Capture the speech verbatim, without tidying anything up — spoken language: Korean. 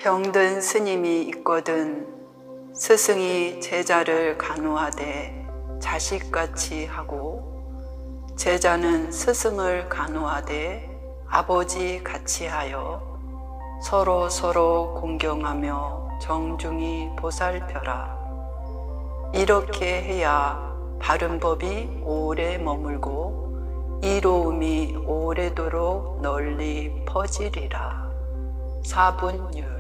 병든 스님이 있거든 스승이 제자를 간호하되 자식같이 하고 제자는 스승을 간호하되 아버지 같이 하여 서로 서로 공경하며 정중히 보살펴라. 이렇게 해야 바른 법이 오래 머물고 이로움이 오래도록 널리 퍼지리라. 사분율